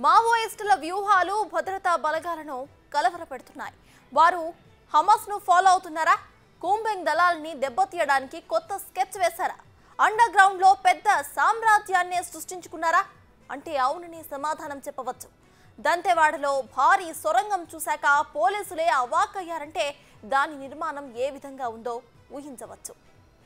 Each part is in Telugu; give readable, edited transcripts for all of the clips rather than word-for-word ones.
మావోయిస్టుల వ్యూహాలు భద్రతా బలగాలను కలవరపెడుతున్నాయి. వారు హమాస్ను ఫాలో అవుతున్నారా? కూంబింగ్ దళాలని దెబ్బతీయడానికి కొత్త స్కెచ్ వేశారా? అండర్ గ్రౌండ్ లో పెద్ద సామ్రాజ్యాన్ని సృష్టించుకున్నారా అంటే అవునని సమాధానం చెప్పవచ్చు. దంతెవాడలో భారీ సొరంగం చూశాక పోలీసులే అవాక్కయ్యారంటే దాని నిర్మాణం ఏ విధంగా ఉందో ఊహించవచ్చు.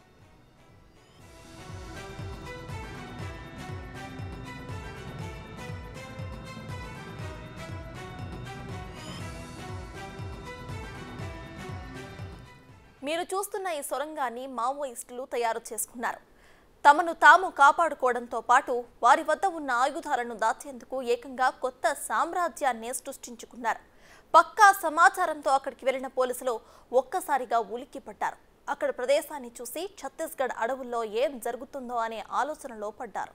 మీరు చూస్తున్న ఈ సొరంగాన్ని మావోయిస్టులు తయారు చేసుకున్నారు. తమను తాము కాపాడుకోవడంతో పాటు వారి వద్ద ఉన్న ఆయుధాలను దాచేందుకు ఏకంగా కొత్త సామ్రాజ్యాన్ని సృష్టించుకున్నారు. పక్కా సమాచారంతో అక్కడికి వెళ్లిన పోలీసులు ఒక్కసారిగా ఉలిక్కిపడ్డారు. అక్కడ ప్రదేశాన్ని చూసి ఛత్తీస్గఢ్ అడవుల్లో ఏం జరుగుతుందో అనే ఆలోచనలో పడ్డారు.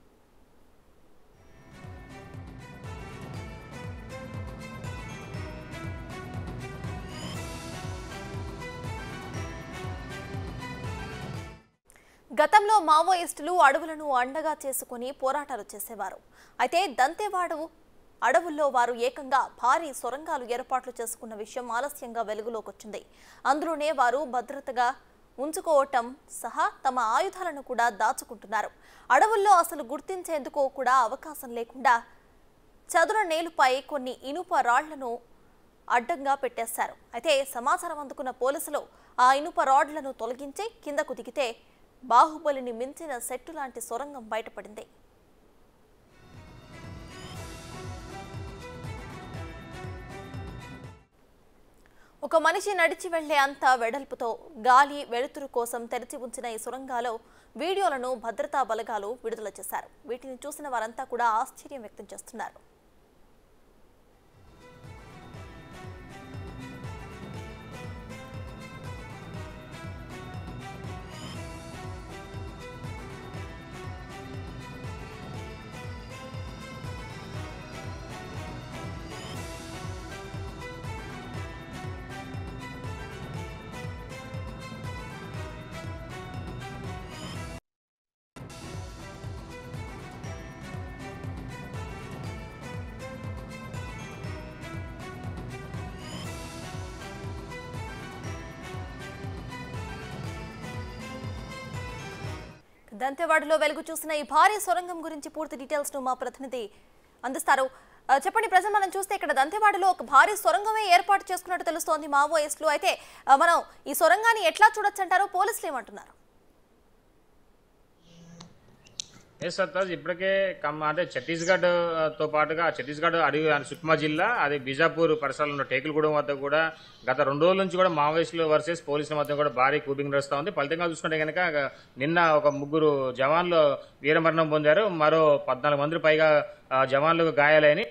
గతంలో మావోయిస్టులు అడవులను అండగా చేసుకుని పోరాటాలు చేసేవారు. అయితే దంతెవాడ అడవుల్లో వారు ఏకంగా భారీ సొరంగాలు ఏర్పాట్లు చేసుకున్న విషయం ఆలస్యంగా వెలుగులోకి వచ్చింది. అందులోనే వారు భద్రతగా ఉంచుకోవటం సహా తమ ఆయుధాలను కూడా దాచుకుంటున్నారు. అడవుల్లో అసలు గుర్తించేందుకు కూడా అవకాశం లేకుండా చదును నేలుపై కొన్ని ఇనుప రాళ్లను అడ్డంగా పెట్టేశారు. అయితే సమాచారం అందుకున్న పోలీసులు ఆ ఇనుప రాడ్లను తొలగించి కిందకు దిగితే బాహుబలిని మించిన సెట్టు లాంటి సొరంగం బయటపడింది. ఒక మనిషి నడిచి వెళ్లే అంత వెడల్పుతో గాలి వెలుతురు కోసం తెరిచి ఉంచిన ఈ సొరంగాలో వీడియోలను భద్రతా బలగాలు విడుదల చేశారు. వీటిని చూసిన వారంతా కూడా ఆశ్చర్యం వ్యక్తం చేస్తున్నారు. దంతెవాడలో వెలుగు చూసిన ఈ భారీ సొరంగం గురించి పూర్తి డీటెయిల్స్ ను మా ప్రతినిధి అందిస్తారు. చెప్పండి, ప్రజలు మనం చూస్తే ఇక్కడ దంతెవాడలో ఒక భారీ సొరంగమే ఏర్పాటు చేసుకున్నట్టు తెలుస్తోంది మావోయిస్టులు. అయితే మనం ఈ సొరంగాన్ని ఎట్లా చూడొచ్చు అంటారు? పోలీసులు ఏమంటున్నారు? సత్తాజ్ ఇప్పటికే అంటే ఛత్తీస్గఢ్ తో పాటుగా ఛత్తీస్గఢ్ అడవి సుక్మా జిల్లా అదే బీజాపూర్ పరిసరాలు ఉన్న టేకులగూడెం వద్ద కూడా గత 2 రోజుల నుంచి కూడా మావోయిస్టులు వర్సెస్ పోలీసుల మధ్య కూడా భారీ కూబింగ్ నడుస్తూ ఉంది. ఫలితంగా చూసుకుంటే కనుక నిన్న ఒక 3 జవాన్లు వీరమరణం పొందారు. మరో 14 మంది పైగా జవాన్లకు గాయాలైన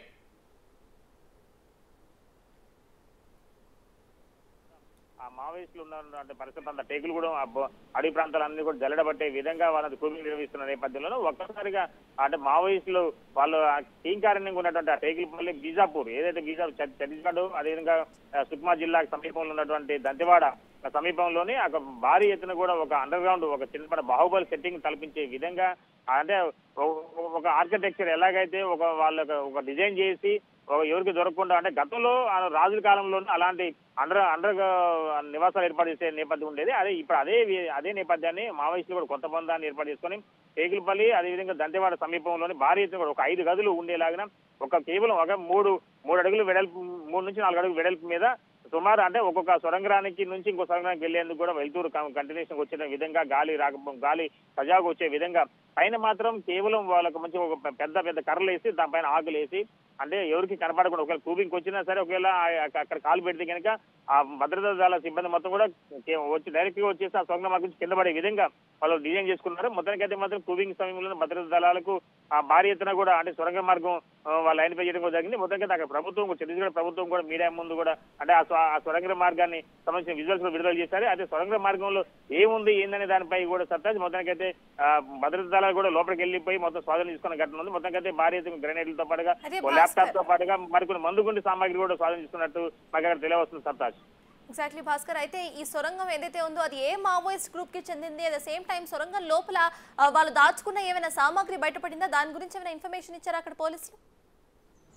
మావోయిస్టులు ఉన్నటువంటి పరిస్థితి అంతా టేకులగూడెం అడవి ప్రాంతాలన్నీ కూడా జల్లడబట్టే విధంగా వాళ్ళని కూబింగ్ నిర్వహిస్తున్న నేపథ్యంలో ఒక్కసారిగా అంటే మావోయిస్టులు వాళ్ళు టీంకారణ్యంగా ఉన్నటువంటి ఆ టేకులపల్లి బీజాపూర్ ఏదైతే ఛత్తీస్గఢ్ అదేవిధంగా సుక్మా జిల్లాకు సమీపంలో ఉన్నటువంటి దంతెవాడ సమీపంలోని భారీ ఎత్తున కూడా ఒక అండర్ గ్రౌండ్ ఒక చిన్నపాటి బాహుబలి సెట్టింగ్ కల్పించే విధంగా అంటే ఒక ఆర్కిటెక్చర్ ఎలాగైతే ఒక డిజైన్ చేసి ఎవరికి దొరకకుండా అంటే గతంలో రాజుల కాలంలోనే అలాంటి అండర్ నివాసాలు ఏర్పాటు చేసే నేపథ్యం ఉండేది. ఇప్పుడు అదే నేపథ్యాన్ని మావోయిస్టులు కూడా కొత్త బంధాన్ని ఏర్పాటు చేసుకుని టేకులపల్లి అదేవిధంగా దంతెవాడ సమీపంలోని భారీ ఎత్తున కూడా ఒక 5 గదులు ఉండేలాగా కేవలం ఒక 3 అడుగులు వెడల్పు 3 నుంచి 4 అడుగులు వెడల్పు మీద సుమారు అంటే ఒక్కొక్క సొరంగానికి నుంచి ఇంకో సొరంగానికి వెళ్లేందుకు కూడా వెళ్తూరు కంటిన్యూషన్ వచ్చే విధంగా గాలి సజావుగా వచ్చే విధంగా పైన మాత్రం కేవలం వాళ్ళకు మంచి ఒక పెద్ద కర్రలు వేసి దానిపైన ఆకులు వేసి అంటే ఎవరికి కనపడకుండా ఒకవేళ కూబింగ్కి వచ్చినా సరే ఒకవేళ అక్కడ కాలు పెడితే కనుక ఆ భద్రతా దళ సిబ్బంది మొత్తం కూడా వచ్చి డైరెక్ట్ గా వచ్చేసి ఆ సొరంగం నుంచి కింద పడే విధంగా వాళ్ళు డిజైన్ చేసుకున్నారు. మొత్తానికైతే మాత్రం కూబింగ్ సమయంలో భద్రతా దళాలకు ఆ భారీ ఎత్తున కూడా అంటే సొరంగ మార్గం వాళ్ళు లైన్పై చేయడం కూడా జరిగింది. మొత్తానికైతే అక్కడ ప్రభుత్వం ఛత్తీస్గఢ్ ప్రభుత్వం కూడా మీడియా ముందు కూడా అంటే ఆ సొరంగ మార్గాన్ని సంబంధించిన విజువల్స్ విడుదల చేశారు. అదే సొరంగ మార్గంలో ఏముంది ఏందనే దానిపై కూడా సత్తాజ్ మొత్తానికైతే భద్రతా దళాలు కూడా లోపలికి వెళ్ళిపోయి మొత్తం స్వాధీనం తీసుకున్న ఘటన ఉంది. మొత్తానికైతే భారీ ఎత్తున గ్రెనేడ్లతో పాటుగా ల్యాప్టాప్ తో పాటుగా మరికొన్ని మందుగుండి సామాగ్రి కూడా స్వాధీనం చేసుకున్నట్టు మాకు అక్కడ తెలియవస్తుంది సత్తాజ్. ఎగ్జాక్ట్లీ భాస్కర్, అయితే ఈ సొరంగం ఏదైతే ఉందో అది ఏ మావోయిస్ట్ గ్రూప్ కి చెందింది? అట్ ద సేమ్ టైం సొరంగం లోపల వాళ్ళు దాచుకున్న ఏమైనా సామాగ్రి బయటపడిందా? దాని గురించి ఏమైనా ఇన్ఫర్మేషన్ ఇచ్చారా అక్కడ పోలీసులు?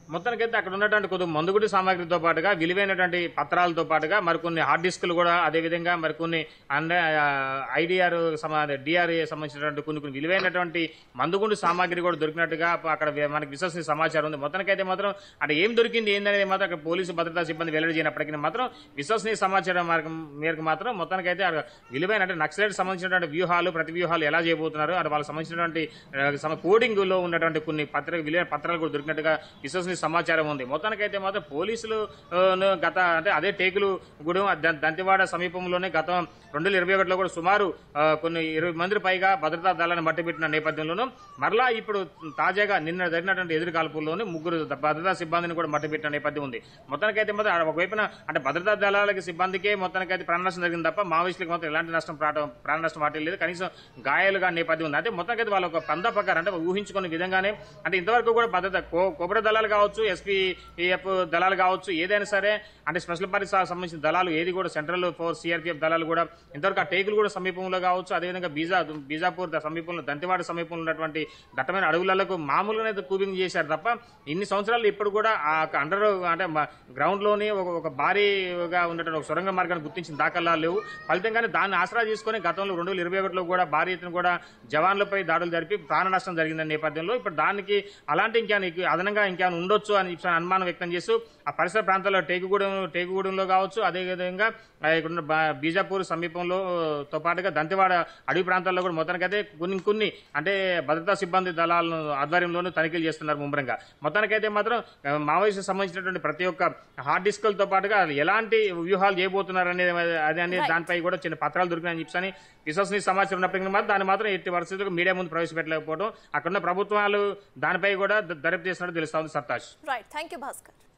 మొత్తానికైతే అక్కడ ఉన్నటువంటి కొద్ది మందుగుడి సామాగ్రితో పాటుగా విలువైనటువంటి పత్రాలతో పాటుగా మరికొన్ని హార్డ్ డిస్కులు కూడా అదేవిధంగా మరికొన్ని ఐడిఆర్ డిఆర్ఏ సంబంధించినటువంటి కొన్ని విలువైనటువంటి మందుగుండు సామాగ్రి కూడా దొరికినట్టుగా అక్కడ మనకి విశ్వసనీయ సమాచారం ఉంది. మొత్తానికైతే మాత్రం అంటే ఏం దొరికింది ఏందనేది మాత్రం అక్కడ పోలీసు భద్రతా సిబ్బంది వెల్లడి చేయనప్పటికీ మాత్రం విశ్వసనీయ సమాచారం మేరకు మాత్రం మొత్తానికైతే విలువైన అంటే నక్సలైట్ సంబంధించినటువంటి వ్యూహాలు ప్రతి వ్యూహాలు ఎలా చేయబోతున్నారు అది వాళ్ళకి సంబంధించినటువంటి కోడింగ్ లో ఉన్నటువంటి కొన్ని విలువైన పత్రాలు కూడా దొరికినట్టుగా విశ్వసనీయ సమాచారం ఉంది. మొత్తానికైతే మాత్రం పోలీసులు గత అంటే అదే టేకులగూడెం దంతెవాడ సమీపంలోనే గతం 2021లో కూడా సుమారు కొన్ని 20 మంది పైగా భద్రతా దళాలను మట్టిపెట్టిన నేపథ్యంలోనూ మరలా ఇప్పుడు తాజాగా నిన్న జరిగినటువంటి ఎదురు కాల్పుల్లోనే 3 భద్రతా సిబ్బందిని కూడా మట్టిపెట్టిన నేపథ్యం ఉంది. మొత్తానికైతే మాత్రం ఒకవైపున అంటే భద్రతా దళాలకి సిబ్బందికే మొత్తానికైతే ప్రాణ నష్టం జరిగింది తప్ప మావోయిస్టులకు మాత్రం ఎలాంటి ప్రాణ నష్టం వాటిల్లేదు, కనీసం గాయాలుగా నేపథ్యం ఉంది. అయితే మొత్తానికైతే వాళ్ళ ఒక పందా ప్రకారం అంటే ఊహించుకునే విధంగానే అంటే ఇంతవరకు కూడా భద్రత కోబ్రా దళాలు కావచ్చు, ఎస్పీఎఫ్ దళాలు కావచ్చు, ఏదైనా సరే అంటే స్పెషల్ పార్టీకి సంబంధించిన దళాలు ఏది కూడా సెంట్రల్ ఫోర్స్ సిఆర్పీఎఫ్ దళాలు కూడా ఇంతవరకు ఆ టేకులు కూడా సమీపంలో కావచ్చు, అదేవిధంగా బీజాపూర్ సమీపంలో దంతెవాడ సమీపంలో ఉన్నటువంటి దట్టమైన అడవులకు మామూలుగానే కూబింగ్ చేశారు తప్ప ఇన్ని సంవత్సరాలు ఇప్పుడు కూడా ఆ అండర్ అంటే గ్రౌండ్ లోని ఒక భారీగా ఉన్నటువంటి ఒక సొరంగ మార్గాన్ని గుర్తించిన దాఖలా లేవు. ఫలితంగానే దాన్ని ఆసరా చేసుకుని గతంలో 2021లో కూడా భారీ ఎత్తున కూడా జవాన్లపై దాడులు జరిపి ప్రాణ నష్టం జరిగిందనే నేపథ్యంలో ఇప్పుడు దానికి అలాంటి అదనంగా ఇంకేమైనా ఉండొచ్చు అని అనుమానం వ్యక్తం చేస్తూ ఆ పరిసర ప్రాంతాల్లో టేకుగూడెంలో కావచ్చు, అదేవిధంగా ఇక్కడ బీజాపూర్ సమీపంలో తో పాటుగా దంతెవాడ అడవి ప్రాంతాల్లో కూడా మొత్తానికైతే కొన్ని అంటే భద్రతా సిబ్బంది దళాలను ఆధ్వర్యంలోనూ తనిఖీలు చేస్తున్నారు ముమ్మరంగా. మొత్తానికైతే మాత్రం మావోయిస్టు సంబంధించినటువంటి ప్రతి ఒక్క హార్డ్ డిస్కులతో పాటుగా ఎలాంటి వ్యూహాలు చేయబోతున్నారు అనేది దానిపై కూడా చిన్న పత్రాలు దొరికినాయని చెప్పని విశ్వసనీయ సమాచారం ఉన్నప్పటికీ మాత్రం దాన్ని మాత్రం ఎట్టి పరిస్థితులకు మీడియా ముందు ప్రవేశపెట్టలేకపోవడం, అక్కడున్న ప్రభుత్వాలు దానిపై కూడా దర్యాప్తు చేస్తున్నట్టు తెలుస్తోంది. Sartaj. Right, thank you Bhaskar.